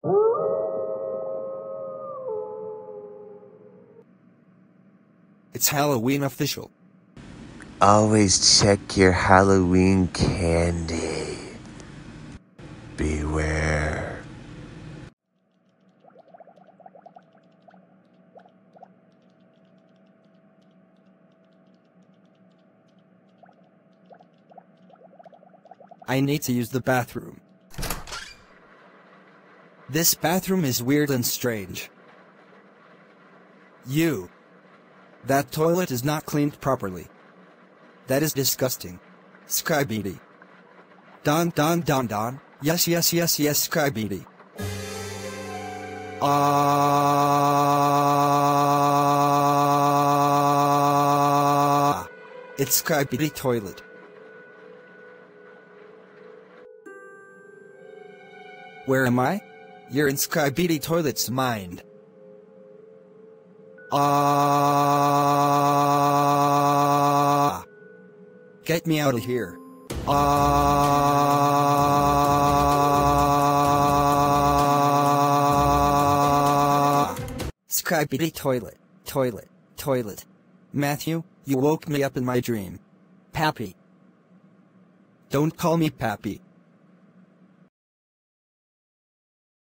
It's Halloween official. Always check your Halloween candy. Beware. I need to use the bathroom. This bathroom is weird and strange. That toilet is not cleaned properly. That is disgusting. Skibidi. Don. Yes, Skibidi. It's Skibidi toilet. Where am I? You're in Skibidi toilet's mind. Get me out of here. Skibidi toilet. Matthew, you woke me up in my dream. Pappy. Don't call me Pappy.